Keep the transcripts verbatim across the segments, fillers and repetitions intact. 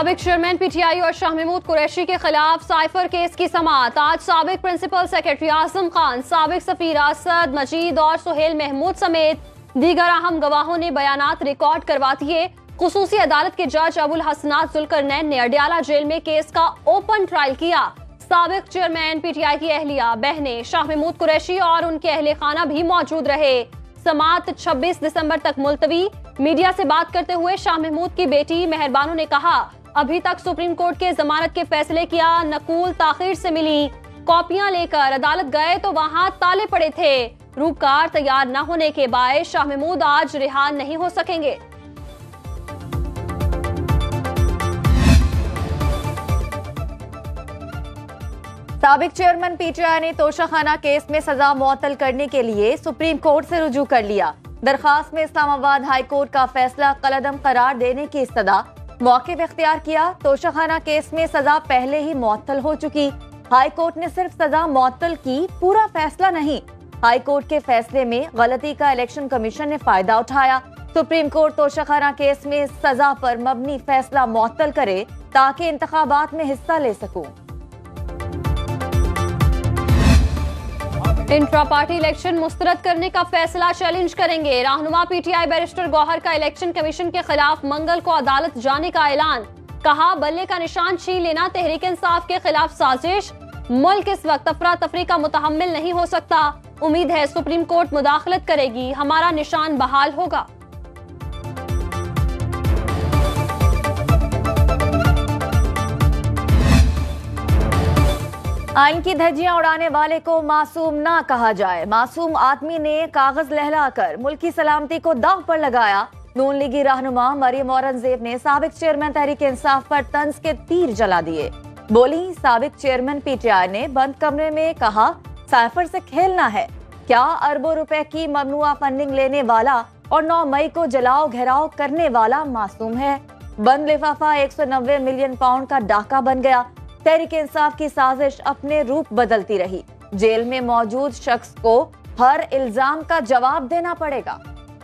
साबिक chairman PTI और शाह महमूद कुरैशी के खिलाफ साइफर केस की समाअत। आज साबिक प्रिंसिपल सेक्रेटरी आजम खान, साबिक सफीर असद मजीद और सुहेल महमूद समेत दीगर अहम गवाहों ने बयानात रिकॉर्ड करवा दिए। खुसूसी अदालत के जज अबुल हसनात जुल्करनैन ने अडयाला जेल में केस का ओपन ट्रायल किया। साबिक चेयरमैन पीटीआई की अहलिया, बहनें, शाह महमूद कुरैशी और उनके अहले खाना भी मौजूद रहे। समाअत छब्बीस दिसंबर तक मुलतवी। मीडिया से बात करते हुए शाह महमूद की बेटी मेहरबानू ने कहा, अभी तक सुप्रीम कोर्ट के जमानत के फैसले की नकूल ताखीर से मिली। कॉपियां लेकर अदालत गए तो वहां ताले पड़े थे। रूपकार तैयार न होने के बायस शाह महमूद आज रिहा नहीं हो सकेंगे। साबिक चेयरमैन पीटीआई ने तोशाखाना केस में सजा मुअत्तल करने के लिए सुप्रीम कोर्ट से रुजू कर लिया। दरखास्त में इस्लामाबाद हाई कोर्ट का फैसला कलअदम करार देने की इस्तदा मौक़िफ़ इख्तियार किया। तोशाखाना केस में सजा पहले ही मुअत्तल हो चुकी। हाई कोर्ट ने सिर्फ सजा मुअत्तल की, पूरा फैसला नहीं। हाई कोर्ट के फैसले में गलती का इलेक्शन कमीशन ने फायदा उठाया। सुप्रीम कोर्ट तोशाखाना केस में सजा पर मबनी फैसला मुअत्तल करे ताकि इंतखाबात में हिस्सा ले सकूं। इंट्रा पार्टी इलेक्शन मुस्तरद करने का फैसला चैलेंज करेंगे। रहनुमा पीटीआई बैरिस्टर गौहर का इलेक्शन कमीशन के खिलाफ मंगल को अदालत जाने का ऐलान। कहा, बल्ले का निशान छीन लेना तहरीक इंसाफ के खिलाफ साजिश। मुल्क इस वक्त अफरा तफरी का मुतहम्मिल नहीं हो सकता। उम्मीद है सुप्रीम कोर्ट मुदाखलत करेगी, हमारा निशान बहाल होगा। आइन की धज्जियां उड़ाने वाले को मासूम ना कहा जाए। मासूम आदमी ने कागज लहलाकर मुल्की सलामती को दांव पर लगाया। नून लीगी रहनुमा मरियम औरंगजेब ने साबिक चेयरमैन तहरीक इंसाफ पर तंज के तीर जला दिए। बोली, साबिक चेयरमैन पीटीआई ने बंद कमरे में कहा, साइफर से खेलना है क्या? अरबों रुपए की ममनुआ फंडिंग लेने वाला और नौ मई को जलाओ घेराव करने वाला मासूम है। बंद लिफाफा एक सौ नब्बे मिलियन पाउंड का डाका बन गया। तहरीक इंसाफ की साजिश अपने रूप बदलती रही। जेल में मौजूद शख्स को हर इल्जाम का जवाब देना पड़ेगा।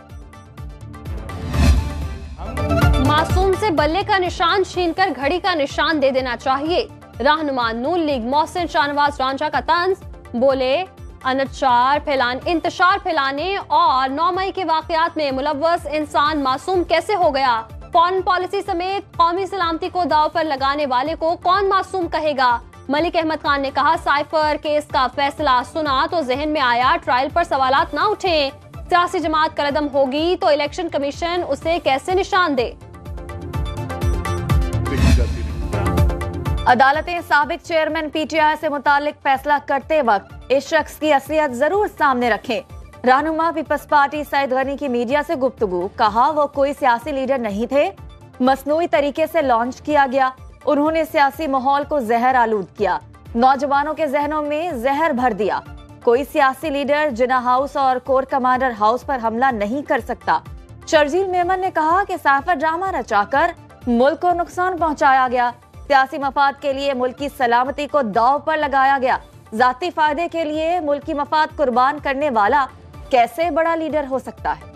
मासूम से बल्ले का निशान छीनकर घड़ी का निशान दे देना चाहिए। रहनुमा नून लीग मोहसिन शाहनवाज रांझा का तंज। बोले, अनचार फैलाने इंतशार फैलाने और नौ मई के वाकयात में मुलव्वस इंसान मासूम कैसे हो गया? फॉरेन पॉलिसी समेत कौमी सलामती को दाव पर लगाने वाले को कौन मासूम कहेगा? मलिक अहमद खान ने कहा, साइफर केस का फैसला सुना तो जहन में आया ट्रायल पर सवालात ना उठे। सियासी जमात कलअदम होगी तो इलेक्शन कमीशन उसे कैसे निशान दे? अदालतें साबिक चेयरमैन पीटीआई से मुतालिक फैसला करते वक्त इस शख्स की असलियत जरूर सामने रखें। रहनुमा पीपल्स पार्टी सईद गनी की मीडिया से गुफ्तगू। कहा, वो कोई सियासी लीडर नहीं थे, मसनूई तरीके से लॉन्च किया गया। उन्होंने सियासी माहौल को जहर आलूद किया, नौजवानों के जहनों में जहर भर दिया। कोई सियासी लीडर जिना हाउस और कोर कमांडर हाउस पर हमला नहीं कर सकता। शर्जील मेमन ने कहा कि साइफर ड्रामा रचाकर मुल्क को नुकसान पहुंचाया गया। सियासी मफाद के लिए मुल्क की सलामती को दाव पर लगाया गया। जाती फायदे के लिए मुल्क की मफाद कुर्बान करने वाला कैसे बड़ा लीडर हो सकता है?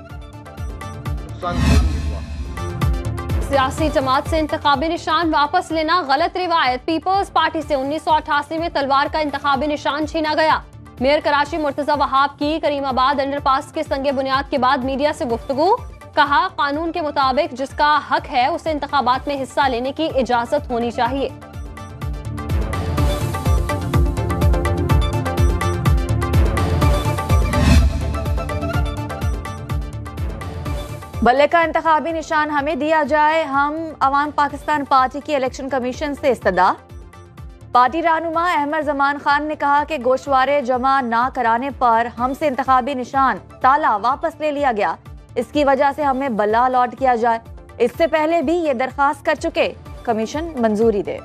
सियासी जमात से इंतखाबी निशान वापस लेना गलत रिवायत। पीपल्स पार्टी से उन्नीस सौ अठासी में तलवार का इंतखाबी निशान छीना गया। मेयर कराची मुर्तजा वहाब की करीमाबाद अंडरपास के संगे बुनियाद के बाद मीडिया से गुफ्तगू। कहा, कानून के मुताबिक जिसका हक है उसे इंतखाबात में हिस्सा लेने की इजाजत होनी चाहिए। बल्ले का इंतखाबी निशान हमें दिया जाए। हम अवाम पाकिस्तान पार्टी की इलेक्शन कमीशन से इस्तदा। पार्टी रहनुमा अहमद जमान खान ने कहा कि गोशवारे जमा ना कराने पर हमसे इंतखाबी निशान ताला वापस ले लिया गया। इसकी वजह से हमें बल्ला अलॉट किया जाए। इससे पहले भी ये दरखास्त कर चुके, कमीशन मंजूरी दे।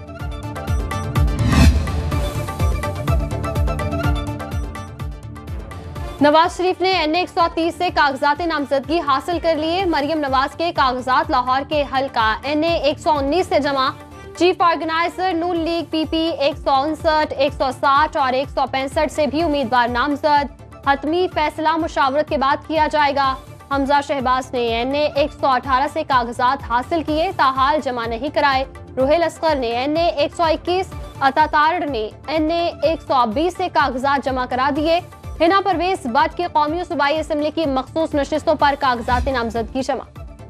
नवाज शरीफ ने एन ए एक सौ तीस से कागजात नामजदगी हासिल कर लिए। मरियम नवाज के कागजात लाहौर के हल्का एन ए एक सौ उन्नीस से जमा। Chief organiser Noon league PP एक सौ उनसठ, एक सौ साठ और एक सौ पैंसठ से भी उम्मीदवार नामजद। हतमी फैसला मुशावरत के बाद किया जाएगा। हमजा शहबाज ने एन ए एक सौ अठारह से कागजात हासिल किए, ताहाल जमा नहीं कराए। रुहेल असगर ने एन ए एक सौ इक्कीस, अतातार ने एन ए एक सौ बीस से कागजात जमा करा दिए। हिना परवेज बट की कौमी सूबाई असम्बली की मखसूस नशिस्तों पर कागजात नामजदगी जमा।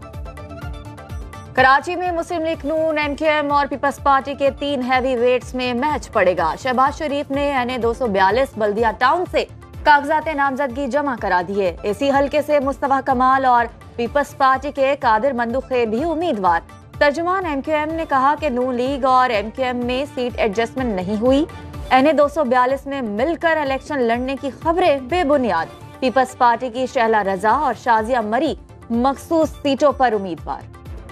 कराची में Muslim league Noon, M Q M और पीपल्स पार्टी के तीन हैवी वेट्स में मैच पड़ेगा। शहबाज शरीफ ने एन ए दो सौ बयालीस बल्दिया टाउन से कागजात नामजदगी जमा करा दिए। इसी हल्के से मुस्तफा कमाल और पीपल्स पार्टी के कादिर मंदुखे भी उम्मीदवार। तर्जुमान एम क्यू एम ने कहा कि नून लीग और एम क्यू एम में सीट एडजस्टमेंट नहीं हुई। एन ए दो सौ बयालीस में मिलकर इलेक्शन लड़ने की खबरें बेबुनियाद। पीपल्स पार्टी की शहला रजा और शाजिया मरी मखसूस सीटों पर उम्मीदवार।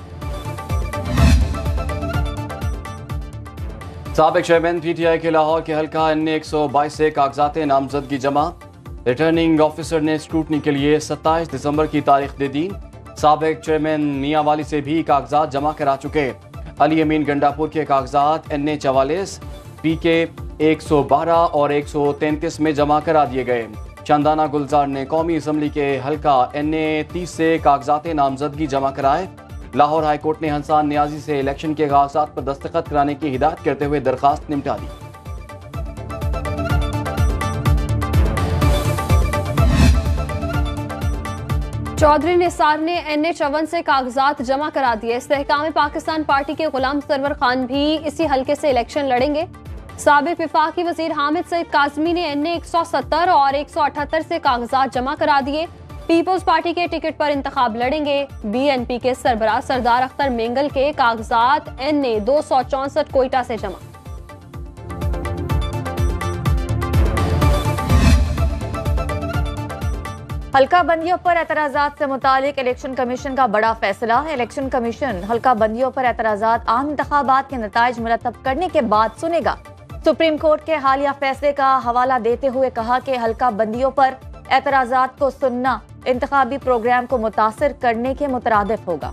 साबिक चेयरमैन पीटीआई के लाहौर के हल्का एन ए एक सौ बाईस से कागजात नामजदगी जमा। रिटर्निंग ऑफिसर ने स्क्रूटनी के लिए सत्ताईस दिसंबर की तारीख दे दी। साबिक चेयरमैन मियां वाली से भी कागजात जमा करा चुके। अली अमीन गंडापुर के कागजात एन ए चवालीस, पी के एक सौ बारह और एक सौ तैंतीस में जमा करा दिए गए। चंदाना गुलजार ने कौमी असम्बली के हल्का एन ए तीस से कागजात नामजदगी जमा कराए। लाहौर हाई कोर्ट ने हंसान नियाजी से इलेक्शन के कागजात पर दस्तखत कराने की हिदायत करते हुए दरखास्त निपटा दी। चौधरी निसार ने एन ए चौवन से कागजात जमा करा दिए। इस्तेहकाम पाकिस्तान पार्टी के गुलाम सरवर खान भी इसी हल्के से इलेक्शन लड़ेंगे। साबिक विफाकी वजीर हामिद सईद काजमी ने एन ए एक सौ सत्तर और एक सौ अठहत्तर से कागजात जमा करा दिए। पीपल्स पार्टी के टिकट पर इंतखाब लड़ेंगे। बी एन पी के सरबराह सरदार अख्तर मेंगल के कागजात एन ए दो सौ चौसठ कोयटा से जमा। हल्का बंदियों पर एतराजात से मुतालिक इलेक्शन कमीशन का बड़ा फैसला। इलेक्शन कमीशन हल्का बंदियों पर एतराजात आम इंतखाबात के नताइज मुरतब करने के बाद सुनेगा। सुप्रीम कोर्ट के हालिया फैसले का हवाला देते हुए कहा कि हल्का बंदियों पर एतराजात को सुनना इंतखाबी प्रोग्राम को मुतासिर करने के मुतरादिफ होगा।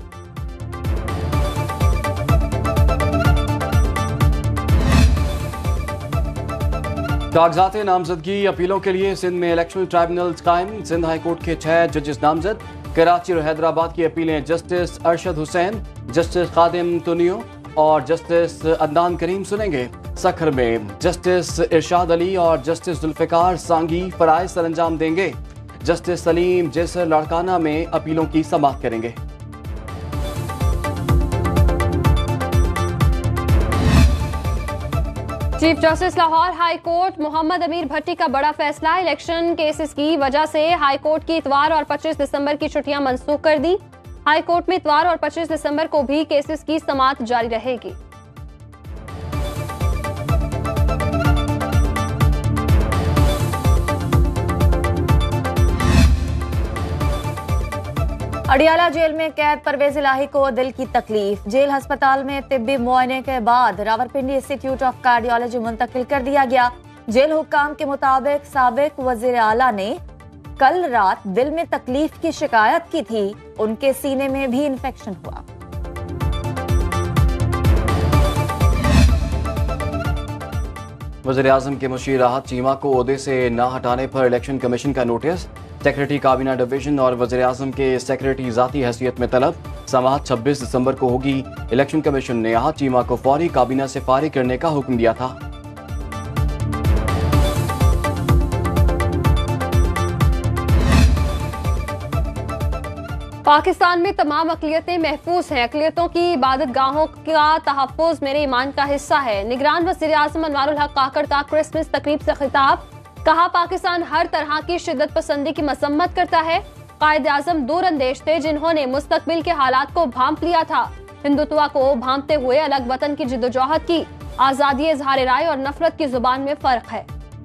कागजात नामजदगी अपीलों के लिए सिंध में इलेक्शन ट्राइब्यूनल कायम। सिंध हाई कोर्ट के छह जजेस नामजद। कराची और हैदराबाद की अपीलें जस्टिस अरशद हुसैन, जस्टिस खादिम तुनियो और जस्टिस अदनान करीम सुनेंगे। सखर में जस्टिस इरशाद अली और जस्टिस जुल्फिकार सांगी फराइज सरंजाम देंगे। जस्टिस सलीम जैसर लाड़काना में अपीलों की समाअत करेंगे। Chief justice Lahore high court Muhammad Amir Bhatti का बड़ा फैसला। इलेक्शन केसेस की वजह से हाई कोर्ट की इतवार और पच्चीस दिसंबर की छुट्टियां मनसूख कर दी। हाई कोर्ट में इतवार और पच्चीस दिसंबर को भी केसेस की समाअत जारी रहेगी। अडियाला जेल में कैद परवेज इलाही को दिल की तकलीफ। जेल अस्पताल में तिब्बी मुआयने के बाद रावलपिंडी इंस्टीट्यूट ऑफ कार्डियोलॉजी मुंतकिल कर दिया गया। जेल हुक्काम के मुताबिक साबिक वजीर आला ने कल रात दिल में तकलीफ की शिकायत की थी। उनके सीने में भी इन्फेक्शन हुआ। वज़ीर आज़म के मुशीर राहत चीमा को ओहदे से न हटाने पर इलेक्शन कमीशन का नोटिस। सेक्रेटरी काबीना डिवीजन और वज़ीर आज़म के सेक्रेटरी ज़ाती हैसियत में तलब। समाअत छब्बीस दिसंबर को होगी। इलेक्शन कमीशन ने राहत चीमा को फौरी काबीना से फारिग करने का हुक्म दिया था। पाकिस्तान में तमाम अक़लियतें महफूज हैं। अक़लियतों की इबादत गाहों का तहफ़्फ़ुज़ मेरे ईमान का हिस्सा है। निगरान वज़ीर आज़म अनवारुल हक काकड़ का क्रिसमस तकरीब से खिताब। कहा, पाकिस्तान हर तरह की शिद्दत पसंदी की मसम्मत करता है। कायद आज़म दूरअंदेश थे जिन्होंने मुस्तकबिल के हालात को भांप लिया था। हिंदुत्व को भांपते हुए अलग वतन की जिद्दोजहद की। आज़ादी इज़हार राय और नफरत की जुबान में फर्क है।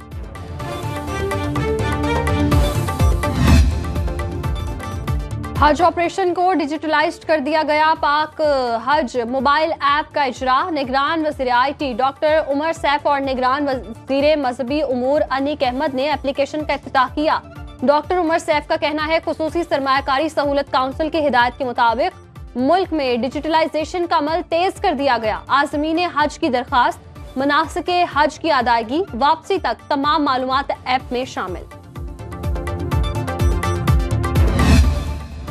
हज ऑपरेशन को डिजिटलाइज्ड कर दिया गया। पाक हज मोबाइल ऐप का इजरा। निगरान वज़ीर I T doctor Umar Saif और निगरान वज़ीर मजहबी उमूर अनीक अहमद ने एप्लीकेशन का इफ्तिताह किया। डॉक्टर उमर सैफ का कहना है, खुसूसी सरमायाकारी सहूलत काउंसिल की हिदायत के मुताबिक मुल्क में डिजिटलाइजेशन का अमल तेज कर दिया गया। आज़मीन हज की दरखास्त, मनासिके हज की अदायगी, वापसी तक तमाम मालूमात ऐप में शामिल।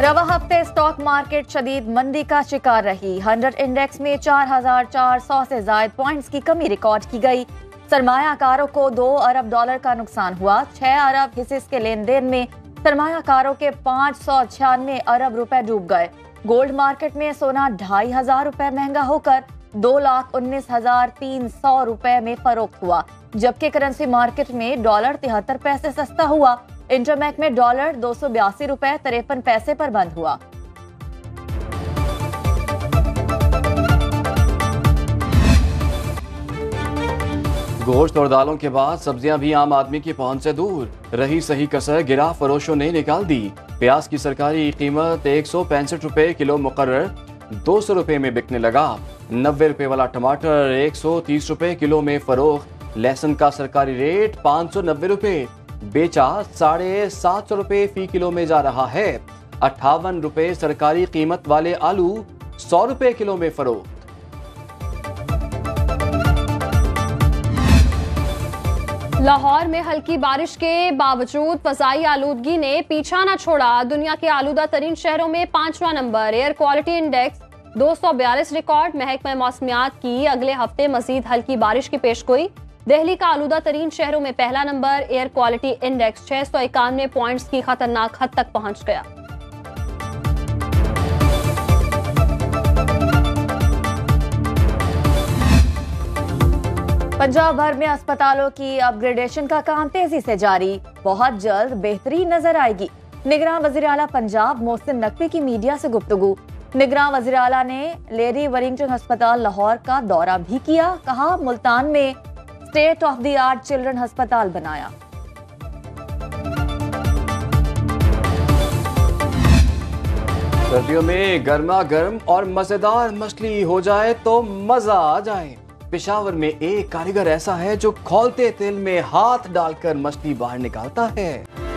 रवा हफ्ते स्टॉक मार्केट शदीद मंदी का शिकार रही। हंड्रेड इंडेक्स में चार हजार चार सौ से ज्यादा पॉइंट्स की कमी रिकॉर्ड की गई। सरमायाकारों को दो अरब डॉलर का नुकसान हुआ। छह अरब हिस्सेस के लेन देन में सरमायाकारों के पाँच सौ छियानवे अरब रुपए डूब गए। गोल्ड मार्केट में सोना ढाई हजार रुपए महंगा होकर दो लाख उन्नीस हजार तीन सौ रुपए में फरोख्त हुआ, जबकि करेंसी मार्केट में डॉलर तिहत्तर पैसे सस्ता हुआ। इंटरमैक में डॉलर दो सौ बयासी रुपए तिरपन पैसे पर बंद हुआ। गोश्त और दालों के बाद सब्जियां भी आम आदमी की पहुंच से दूर रही। सही कसर गिरा फरोशों ने निकाल दी। प्याज की सरकारी कीमत एक सौ पैंसठ रुपए किलो मुकर्रर दो सौ रुपए में बिकने लगा। नब्बे रुपए वाला टमाटर एक सौ तीस रुपए किलो में फरोख्त। लहसुन का सरकारी रेट पाँच सौ नब्बे रुपए बेचा साढ़े सात सौ रुपए फी किलो में जा रहा है। अट्ठावन रुपए सरकारी कीमत वाले आलू सौ रुपए किलो में फरोख्त। लाहौर में हल्की बारिश के बावजूद फजाई आलूदगी ने पीछा न छोड़ा। दुनिया के आलूदा तरीन शहरों में पांचवा नंबर। एयर क्वालिटी इंडेक्स दो सौ बयालीस रिकॉर्ड। महकमा मौसमियात की अगले हफ्ते मजीद हल्की बारिश की पेशगोई। दिल्ली का आलूदा तरीन शहरों में पहला नंबर। एयर क्वालिटी इंडेक्स छह सौ इक्यानवे पॉइंट्स की खतरनाक हद तक पहुंच गया। पंजाब भर में अस्पतालों की अपग्रेडेशन का काम तेजी से जारी। बहुत जल्द बेहतरी नजर आएगी। निगरान वजीर आला पंजाब मोहसिन नकवी की मीडिया से गुफ्तगू। निगरान वजीर आला ने लेडी वरिंगटन अस्पताल लाहौर का दौरा भी किया। कहा मुल्तान में state of the art children अस्पताल बनाया। सर्दियों में गर्मा गर्म और मजेदार मछली हो जाए तो मजा आ जाए। पेशावर में एक कारीगर ऐसा है जो खौलते तेल में हाथ डालकर मछली बाहर निकालता है।